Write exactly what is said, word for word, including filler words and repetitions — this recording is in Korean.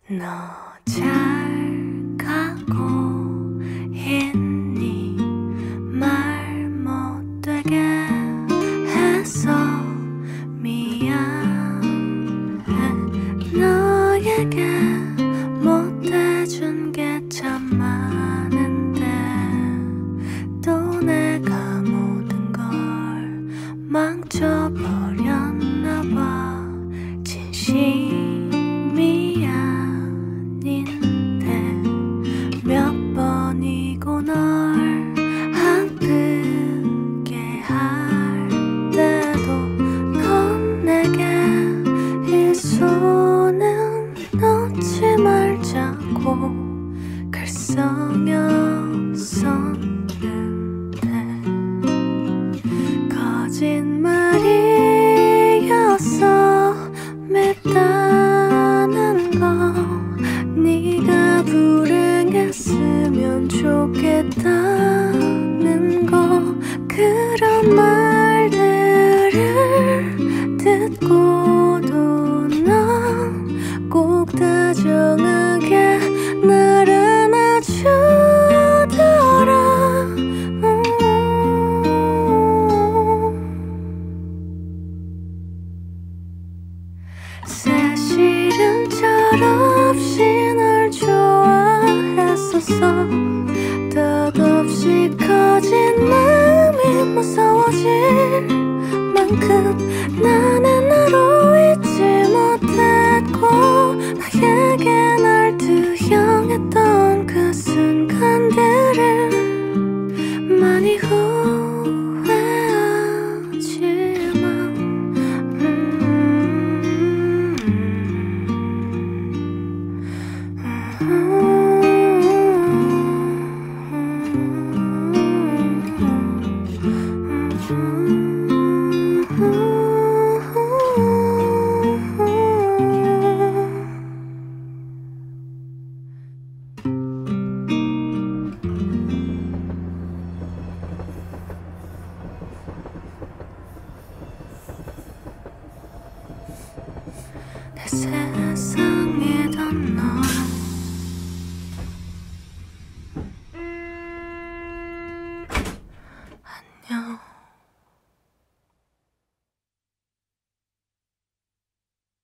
너 잘 가고 있니? 말 못되게 해서 미안해. 너에게 못해준 게 참 많은데 또 내가 모든 걸 망쳐버렸나 봐. 진심이 아닌데 몇 번이고 널 아프게 할 때도 넌 내게 이 손은 놓지 말자고 글썽였었는데 거짓말이었어. 맵다는 거 네가 불행했으면 좋겠다는 거 그런 말들을 듣고도 넌 꼭 다정하게 날 안아주더라. 사실은 철없이 널 좋아했었어. 덧없이 커진 마음이 무서워질 만큼 나는 너로 잊지 못했고 나에게 날 투영했던 그 순간들을 많이 후회하지만 음, 음, 내 세상이던 너